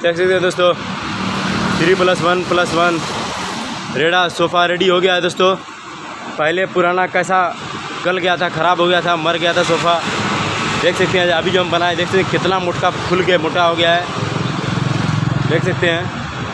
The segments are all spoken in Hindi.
देख सकते हैं दोस्तों 3+1+1 रेड़ा सोफ़ा रेडी हो गया है दोस्तों। पहले पुराना कैसा गल गया था, ख़राब हो गया था, मर गया था सोफ़ा। देख सकते हैं अभी जो हम बनाए, देख सकते हैं कितना मोटा खुल के मोटा हो गया है। देख सकते हैं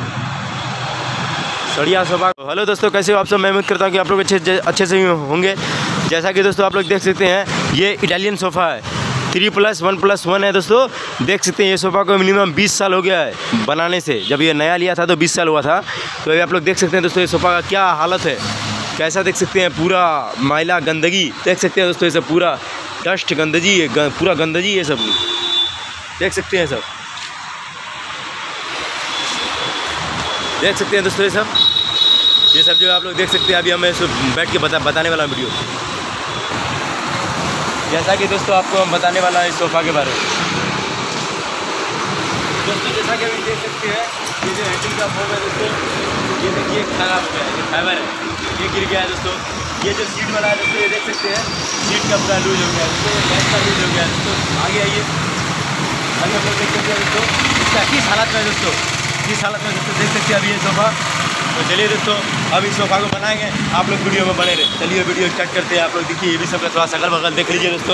बढ़िया सोफ़ा। हेलो दोस्तों, कैसे हो आप सब? मैं उम्मीद करता हूँ कि आप लोग अच्छे से होंगे। जैसा कि दोस्तों आप लोग देख सकते हैं ये इटालियन सोफ़ा है, 3+1+1 है दोस्तों। देख सकते हैं ये सोफ़ा को मिनिमम 20 साल हो गया है बनाने से। जब ये नया लिया था तो 20 साल हुआ था। तो अभी आप लोग देख सकते हैं दोस्तों ये सोफ़ा का क्या हालत है, कैसा देख सकते हैं। पूरा मैला गंदगी देख सकते हैं दोस्तों, ये सब पूरा डस्ट गंदगी है, पूरा गंदगी है सब। देख सकते हैं सब, देख सकते हैं दोस्तों ये सब जो आप लोग देख सकते हैं। अभी हमें बैठ के बताने वाला वीडियो, जैसा कि दोस्तों आपको हम बताने वाला है इस सोफ़ा के बारे में। दोस्तों जैसा कि अभी देख सकते हैं ये जो हैंडल का फोम है दोस्तों, ये देखिए खराब हो गया है, ये फाइबर है, ये गिर गया है दोस्तों। ये जो सीट वाला है दोस्तों, ये देख सकते हैं सीट का पूरा लूज हो गया है दोस्तों, गैस का लूज हो गया है दोस्तों। आगे आइए, आगे आप लोग देख सकते हैं दोस्तों इसका किस हालत में दोस्तों, किस हालत में दोस्तों देख सकते हैं अभी ये सोफ़ा। तो चलिए दोस्तों अब इस सोफ़ा को बनाएंगे, आप लोग वीडियो में बने रहे। चलिए वीडियो स्टार्ट करते हैं। आप लोग देखिए ये भी सबका थोड़ा अगल बगल देख लीजिए दोस्तों।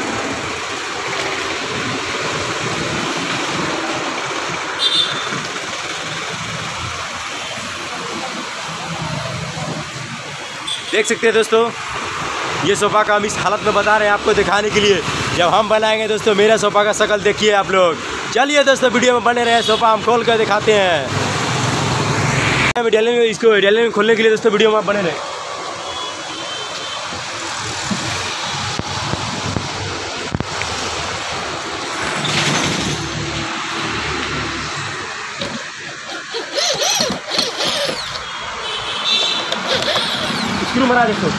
देख सकते हैं दोस्तों ये सोफ़ा का हम इस हालत में बता रहे हैं आपको दिखाने के लिए। जब हम बनाएंगे दोस्तों मेरा सोफ़ा का शक्ल देखिए आप लोग। चलिए दोस्तों वीडियो में बने रहे, सोफ़ा हम खोल कर दिखाते हैं। इसको इटालियन में खोलने के लिए दोस्तों वीडियो में बने रहे। स्क्रू मरा दोस्तों,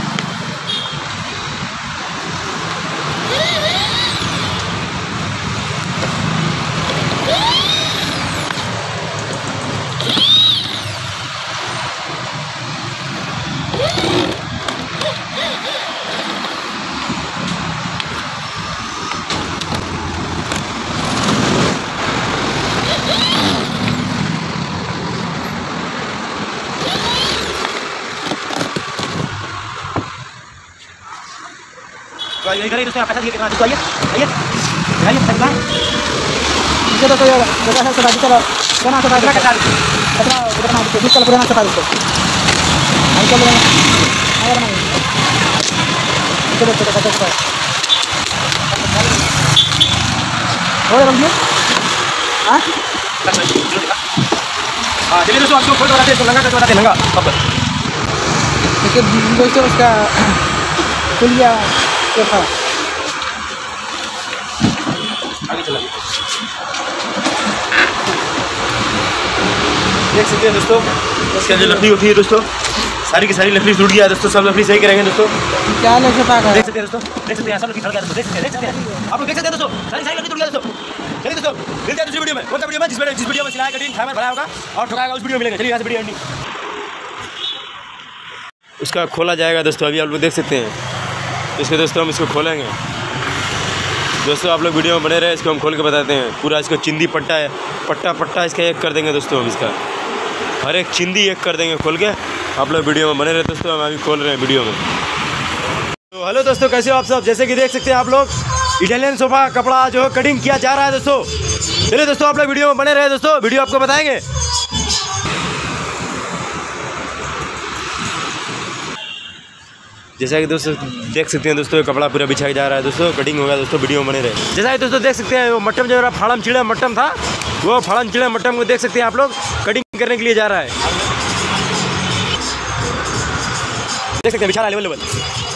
तो यही करें दोस्तों, पैसा दिए कितना दोस्तों। आइए आइए आइए पैसा इसे दोस्तों ये जगह है सदा चलो केना सदा का कटा कटरा कितना दोस्तों चल पुराना सदा दोस्तों। आई चलो आया ना चलो चलो कटा और बंदे हां हां चलिए दोस्तों आपको फोटो बनाते हैं, लंगा का बनाते हैं लंगा अब देखिए दोस्तों उसका खुलिया सोफ़ा आगे चला। देख सकते हैं दोस्तों इसका जो लकड़ी होती है दोस्तों, सारी की सारी लकड़ी टूट गया है दोस्तों। सब लकड़ी सही करेंगे दोस्तों। क्या लकड़ी पाका देख सकते हैं दोस्तों, देख सकते हैं सब लकड़ी खड़ गया दोस्तों। देख सकते हैं आप लोग देख सकते हैं दोस्तों, सारी दूसरी वीडियो में। चलिए दोस्तों मिलते हैं दूसरी वीडियो में। कौन सा वीडियो में? जिस वीडियो में सिलाई कटिंग फाइबर भरा होगा और ठोकाएगा उस वीडियो में मिलेंगे। चलिए यहाँ से वीडियो एंडिंग उसका खोला जाएगा दोस्तों। अभी आप लोग देख सकते हैं इसके दोस्तों, हम इसको खोलेंगे दोस्तों। आप लोग वीडियो में बने रहे, इसको हम खोल के बताते हैं पूरा। इसको चिंदी पट्टा है, पट्टा इसका एक कर देंगे दोस्तों। हम इसका हर एक चिंदी एक कर देंगे खोल के। आप लोग वीडियो में बने रहे दोस्तों, हम अभी खोल रहे हैं वीडियो में। तो हेलो दोस्तों, कैसे हो आप सब? जैसे कि देख सकते हैं आप लोग इटालियन सोफ़ा कपड़ा जो है कटिंग किया जा रहा है दोस्तों। चलिए दोस्तों आप लोग वीडियो में बने रहे दोस्तों, वीडियो आपको बताएंगे। जैसा कि दोस्तों देख सकते हैं दोस्तों कपड़ा पूरा बिछाया जा रहा है दोस्तों, कटिंग हो गया दोस्तों। वीडियो में बने रहे। जैसा कि दोस्तों देख सकते हैं वो मट्टम जो मेरा फाड़म चिड़ा मट्टम था, वो फाड़म चिड़ा मट्टम को देख सकते हैं आप लोग कटिंग करने के लिए जा रहा है। देख सकते हैं बिछा रहा है लेवल।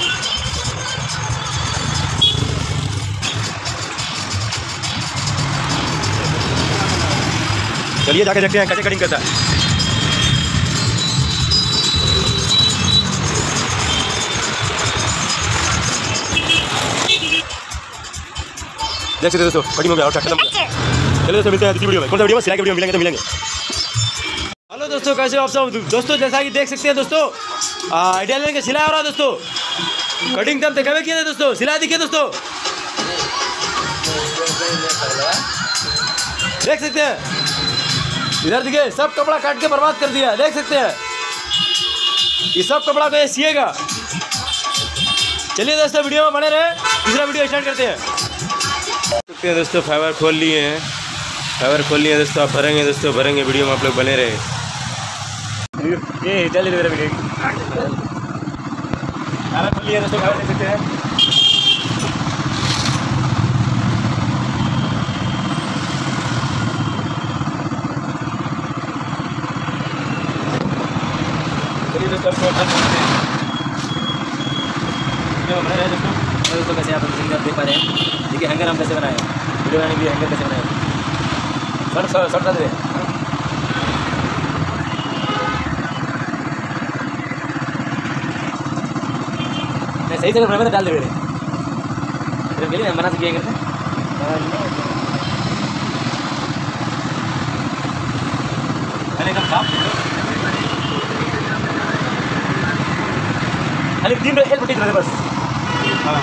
चलिए जाके देखते हैं कैसे कटिंग करता है। देख सकते दोस्तों कटिंग हो गया और खत्म हो गया। चलिए दोस्तों मिलते हैं दूसरी वीडियो में। कौन सा वीडियो में? सिलाई की वीडियो मिलेंगे तो मिलेंगे। हेलो दोस्तों, कैसे हो आप सब? दोस्तों जैसा कि देख सकते हैं दोस्तों इटालियन का सिलाई हो रहा है दोस्तों। कटिंग तब दिखावे किए थे दोस्तों, सिलाई दिखिए दोस्तों, देख सकते हैं। इधर देखिए, सब कपड़ा काट के बर्बाद कर दिया, देख सकते हैं। ये सब कपड़ा को ये सिएगा। चलिए दोस्तों, वीडियो में बने रहे, दूसरा वीडियो स्टार्ट करते हैं। सकते हैं दोस्तों, फाइबर खोल लिए हैं, फाइबर खोल लिए हैं दोस्तों। आप भरेंगे दोस्तों, भरेंगे, वीडियो में आप लोग बने रहे। ये चल मेरा वीडियो खोल लिए दोस्तों, फाइबर देख सकते हैं। चलिए दोस्तों, बना रहे हैं दोस्तों कैसे आप देख पा रहे हैं। देखिए हैंगर हम कैसे बनाए, वीडियो बनाने के लिए हैंगर कैसे बनाए। शॉर्ट कर दे, सही से बराबर डाल दे मेरे लिए हम बना सके करते। एकदम साफ, खाली 3 पट्टी बस। हाँ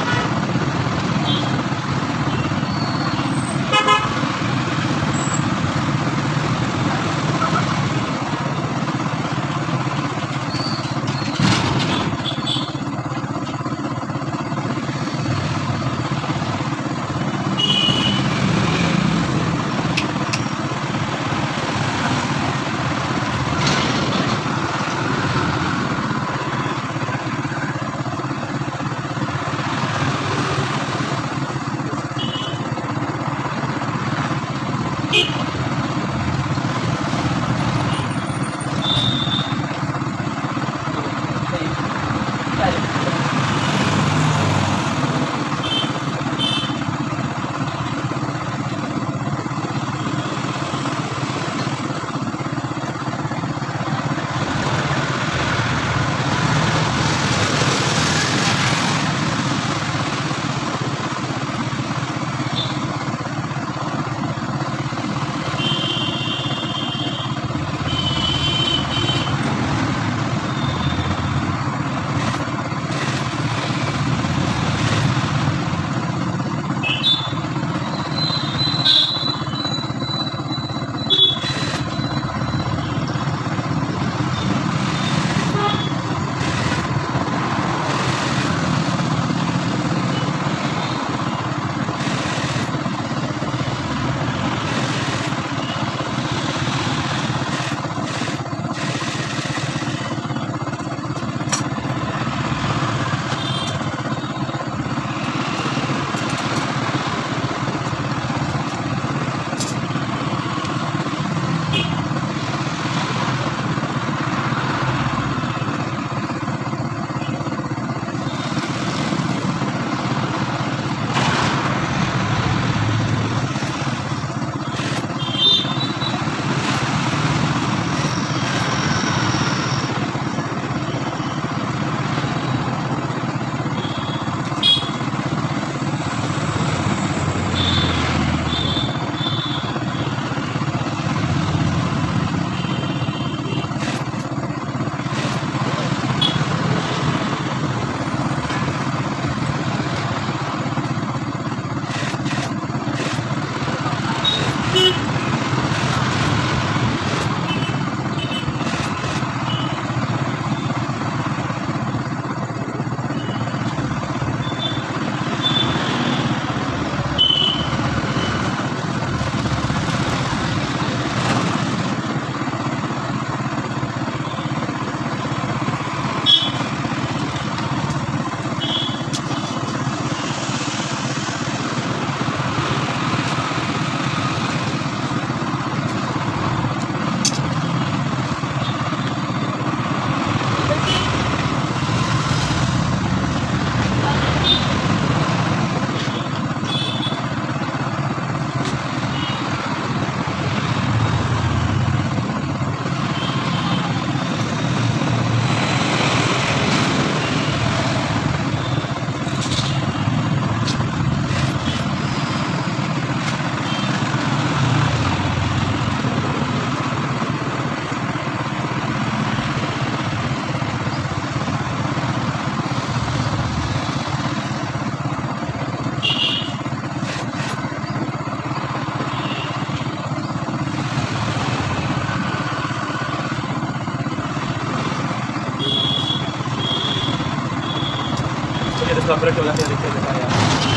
पलट हो जाते हैं, देखते हैं यार।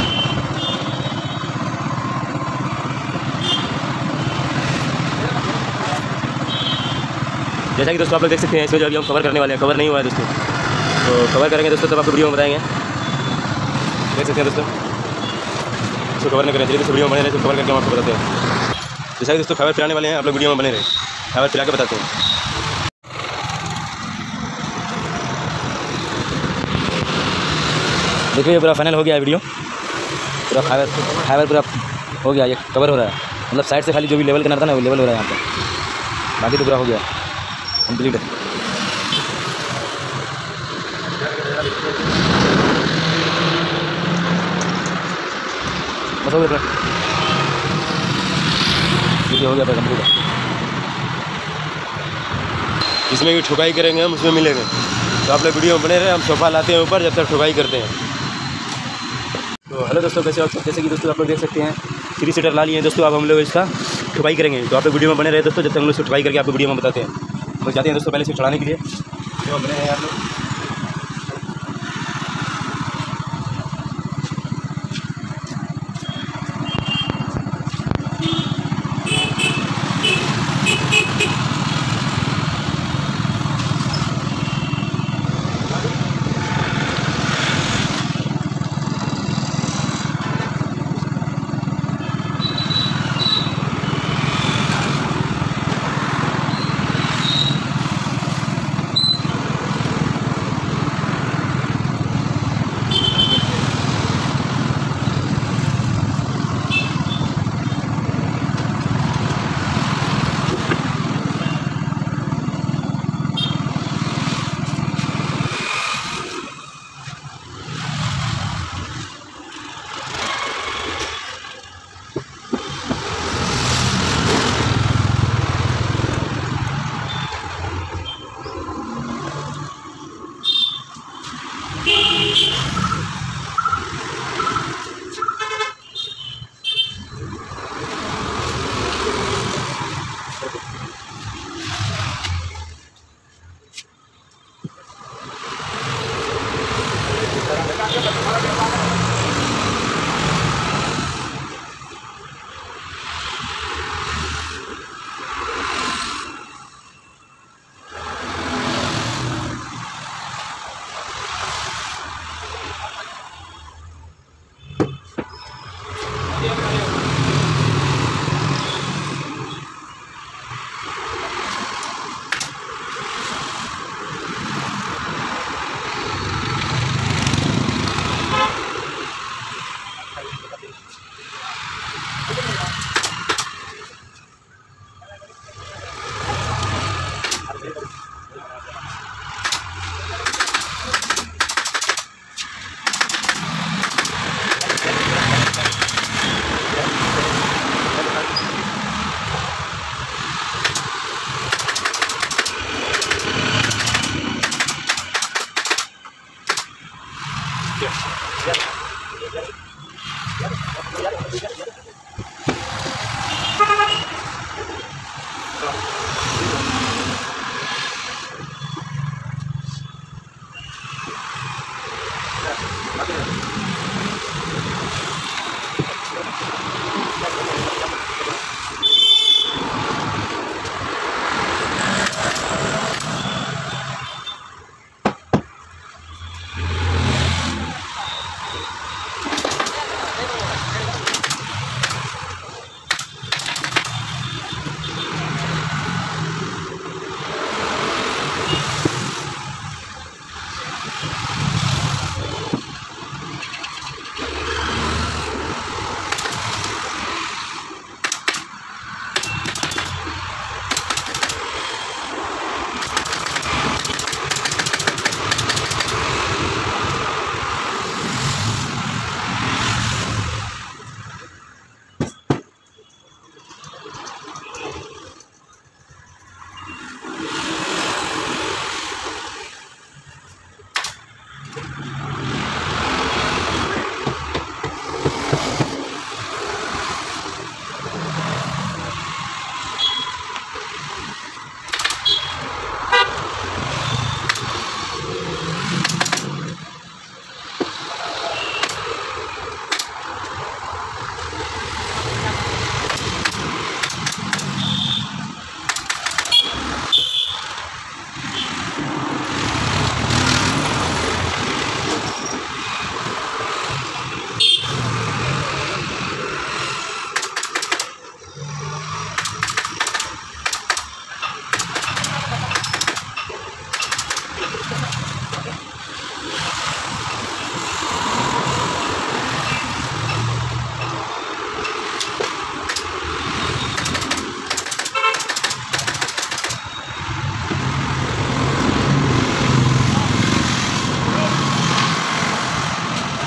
जैसा कि दोस्तों आप लोग देख सकते हैं, इसमें जो अभी हम कवर करने वाले हैं, कवर नहीं हुआ है दोस्तों, तो कवर करेंगे दोस्तों तब आपको वीडियो में बताएंगे। देख सकते हैं दोस्तों, इसको कवर नहीं करें, चलिए दोस्तों वीडियो में बने रहे, तो कवर करके हम आपको बताते हैं। जैसा कि दोस्तों फाइबर फिराने वाले हैं, आप लोग वीडियो में बने रहे, फाइबर फिरा के बताते हैं। देखिए ये पूरा फाइनल हो गया है वीडियो, पूरा फाइबर पूरा हो गया, ये कवर हो रहा है, मतलब साइड से खाली जो भी लेवल करना था ना वो लेवल हो रहा है यहाँ पर, बाकी तो पूरा हो गया कंप्लीट है। बस हो गया, ये हो गया था कंप्लीट है। इसमें भी ठुकाई करेंगे हम, उसमें मिलेंगे, तो आप लोग वीडियो में बने रहे। हम सोफ़ा लाते हैं ऊपर, जब तक ठुकाई करते हैं। तो हेलो दोस्तों, कैसे आप, जैसे कि दोस्तों आप लोग देख सकते हैं 3 सीटर ला लिए हैं दोस्तों। अब हम लोग इसका ठुकाई करेंगे, तो आप लोग वीडियो में बने रहे दोस्तों, जब तक हम लोग इसको ठुकाई करके आपको वीडियो में बताते हैं। तो जाते हैं दोस्तों पहले इसको चढ़ाने के लिए, जो बने हैं आप लोग।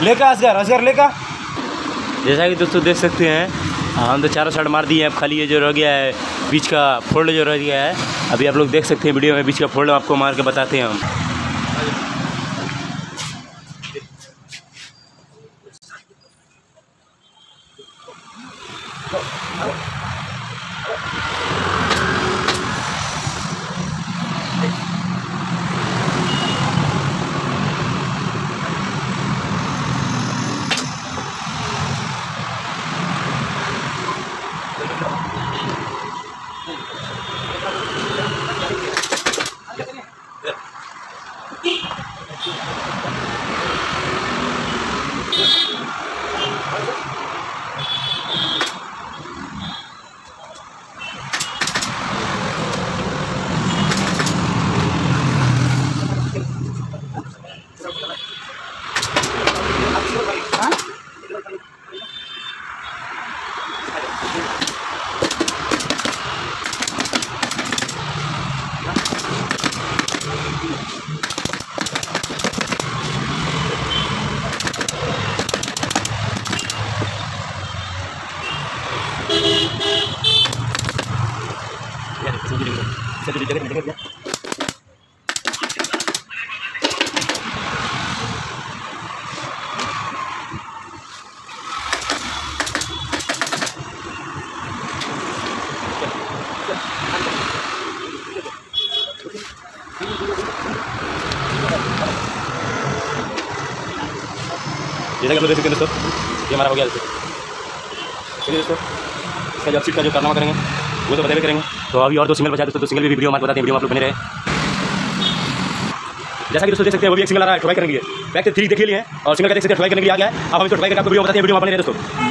लेका असगर लेका। जैसा कि दोस्तों देख सकते हैं हम तो चारों साइड मार दिए हैं। अब खाली ये जो रह गया है बीच का फोल्ड जो रह गया है, अभी आप लोग देख सकते हैं वीडियो में बीच का फोल्ड आपको मार के बताते हैं हम। जैसा कि आप लोग देख सकते हैं दोस्तों, ये हमारा हो गया दोस्तों। चलिए दोस्तों, इसका जो सीट का जो कारनामा करेंगे वो तो बताइए करेंगे। तो अभी और दो सिंगल बचा दोस्तों, तो सिंगल भी वीडियो हमारे बताते हैं, वीडियो आप लोग बने रहे। जैसा कि दोस्तों देख सकते हैं वो भी एक सिंगल आ रहा है ट्राई करने के लिए। बैक 3 देख लिए हैं और सिंगल का देख सकते हैं ट्राई करने के लिए आ गया है। अब हम इसको ट्राई करके आपको वीडियो बताते हैं, वीडियो बने रहे दोस्तों।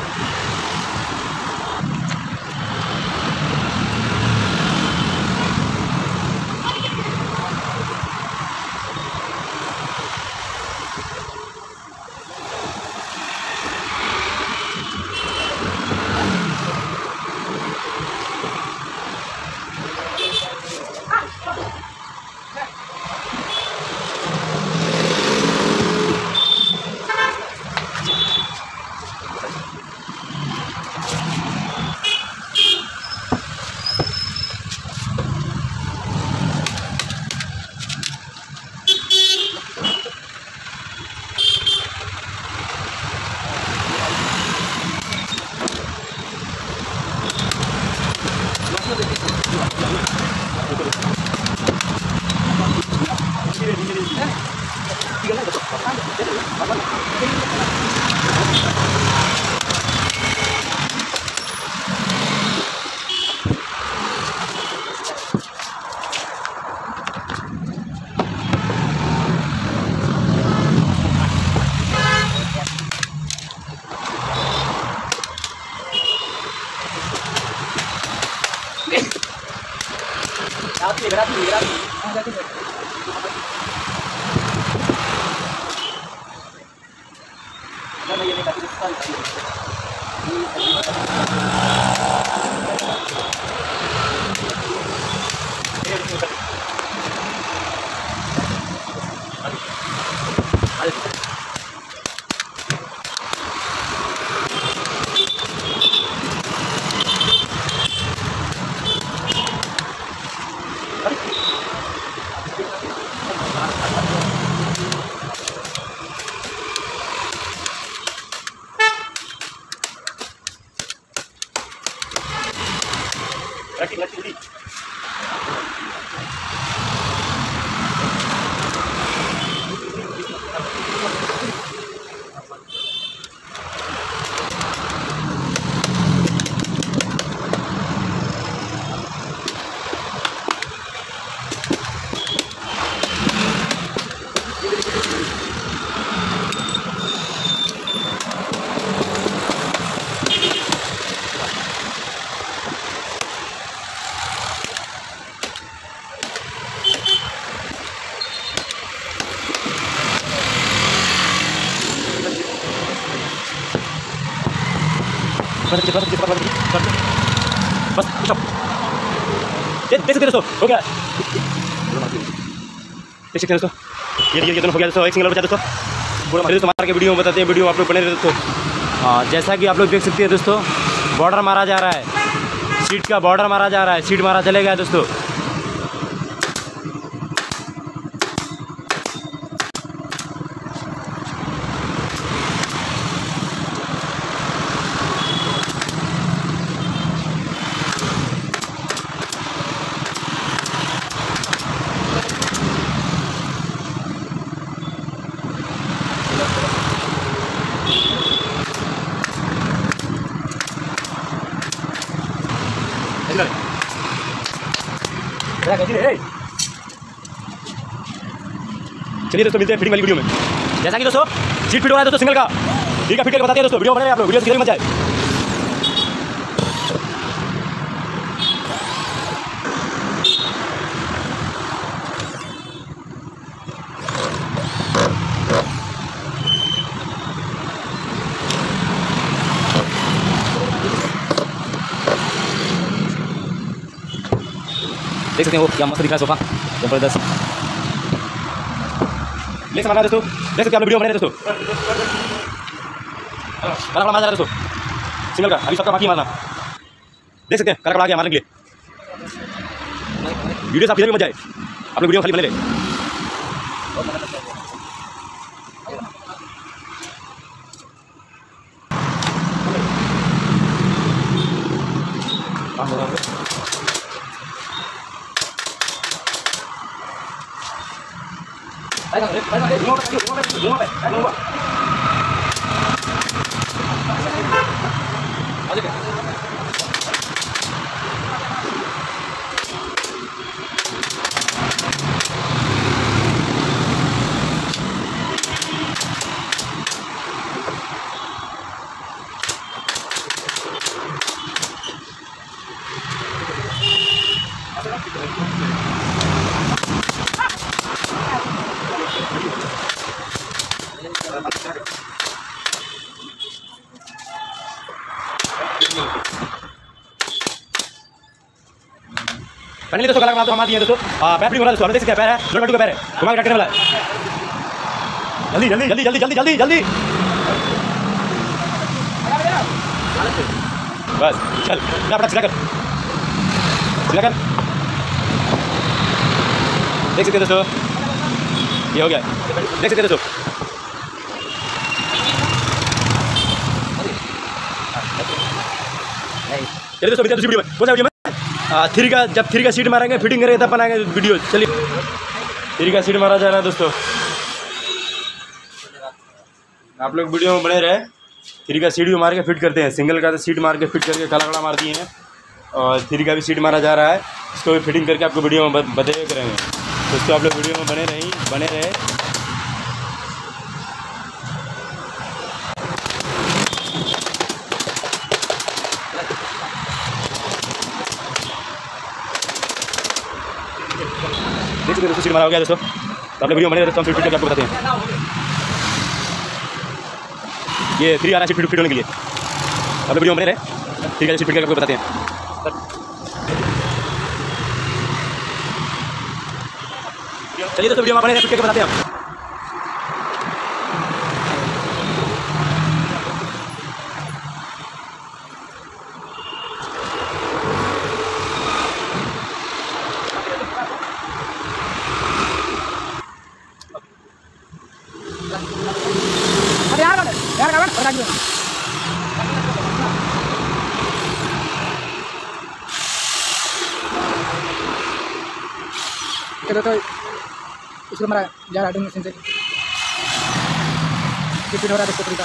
बस देख सकते दोस्तों हो गया, देख सकते हैं दोस्तों, ये दोनों हो गया दोस्तों, एक सिंगल बचा दोस्तों। पूरा दोस्तों मार के वीडियो में बताते हैं, वीडियो आप लोग बने रहे दोस्तों। हाँ, जैसा कि आप लोग देख सकते हैं दोस्तों, बॉर्डर मारा जा रहा है, सीट का बॉर्डर मारा जा रहा है, सीट मारा चलेगा दोस्तों। चलिए दोस्तों, मिलते हैं फिटिंग वाली वीडियो में। जैसा कि दोस्तों सीट फिट हो रहा है दोस्तों सिंगल का, ठीक है, फिट करके बताते हैं दोस्तों। वीडियो बने रहे आप लोग, वीडियो मत जाए। देख सकते हैं वो क्या मस्त दिख रहा है सोफा, जबरदस्त। ले सामान दोस्तों, देख सकते हैं आप लोग, वीडियो बने रहे दोस्तों। काला मारा जा रहा है दोस्तों सिंगल का, अभी सबका बाकी मारना। देख सकते हैं काला आ गया मारने के लिए। वीडियो साफ किधर भी मत जाए आप लोग, वीडियो खाली बने रहे। फाइनली दोस्तों कला तो हमारा दिए दोस्तों। पैर फ्री हो रहा है दोस्तों, देख सकते हैं पैर है, लोड का पैर है, घुमा के करने वाला है। जल्दी जल्दी जल्दी जल्दी जल्दी जल्दी जल्दी, बस चल अपना सिला कर सिला कर। देख सकते हैं दोस्तों, ये हो गया, देख सकते हैं दोस्तों। चलिए दोस्तों, दूसरी वीडियो में, कौन सा वीडियो में? थ्री का, जब थ्री का सीट मारेंगे, फिटिंग करेंगे तब बनाएंगे वीडियो। चलिए, थ्री का सीट मारा जा रहा है दोस्तों, आप लोग वीडियो में बने रहे। थ्री का सीट भी मार के फिट करते हैं, सिंगल का तो सीट मार के फिट करके कलाकड़ा मार दिए हैं, और थ्री का भी सीट मारा जा रहा है, इसको भी फिटिंग करके आपको वीडियो में बताए करेंगे दोस्तों। आप लोग वीडियो में बने रहे। देख सकते दोस्तों, सीट मारा हो गया दोस्तों। तो आप लोग वीडियो बने रहते हैं, हम फिट करके आपको बताते हैं। ये थ्री आ रहा है सीट फिट होने के लिए, आप लोग वीडियो बने रहे, ठीक है, सीट फिट करके आपको बताते हैं। चलिए दोस्तों, वीडियो में बने रहे, फिट करके बताते हैं हम। तो इसको हमारा जा रहा है मशीन से फिट हो रहा है इसको तरीका।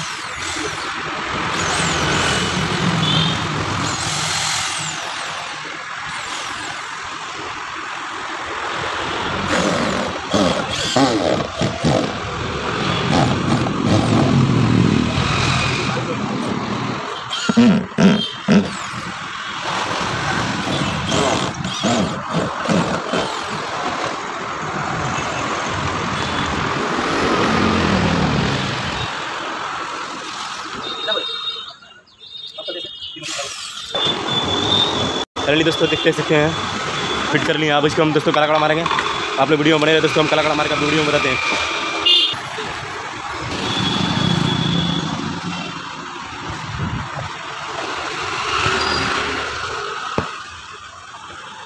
फाइनली दोस्तों देख सकते हैं फिट कर लिया। अब इसको हम दोस्तों कलाकड़ा मारेंगे। आप लोग वीडियो में बने रहे दोस्तों, हम कलाकड़ा मार के आप वीडियो में बताते हैं।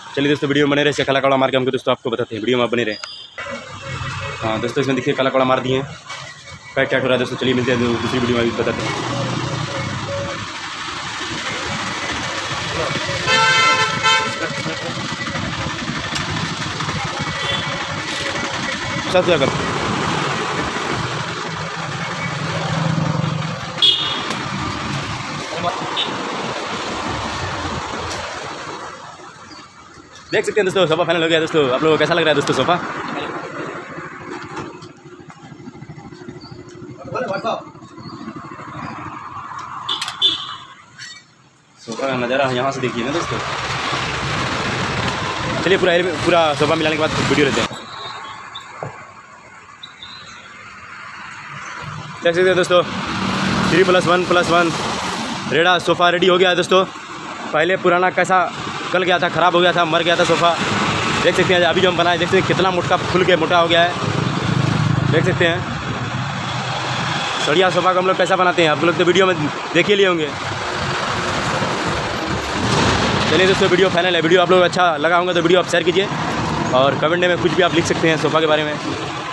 चलिए दोस्तों वीडियो में बने रहे, इसका काला कड़ा मार के हमको दोस्तों आपको बताते हैं, वीडियो में आप बने रहे। हाँ दोस्तों इसमें देखिए काला कड़ा मार दिए हैं, क्या हो रहा है दोस्तों। चलिए मिलते हैं दूसरी वीडियो में बताते हैं। सब क्या कर देख सकते हैं दोस्तों, सोफ़ा फाइनल हो गया दोस्तों। आप लोगों को कैसा लग रहा है दोस्तों सोफ़ा? सोफ़ा का नज़ारा यहाँ से देखिए ना दोस्तों। चलिए पूरा सोफ़ा मिलाने के बाद वीडियो लेते हैं। देख सकते हैं दोस्तों 3+1+1 रेडा सोफ़ा रेडी हो गया है दोस्तों। पहले पुराना कैसा गल गया था, ख़राब हो गया था, मर गया था सोफ़ा। देख सकते हैं अभी जो हम बनाए, देख सकते हैं कितना मोटा खुल के मोटा हो गया है। देख सकते हैं बढ़िया सोफ़ा को हम लोग कैसा बनाते हैं, आप लोग तो वीडियो में देख ही लिए होंगे। चलिए दोस्तों वीडियो फाइनल है। वीडियो आप लोग अच्छा लगा होगा तो वीडियो आप शेयर कीजिए और कमेंट में कुछ भी आप लिख सकते हैं सोफ़ा के बारे में।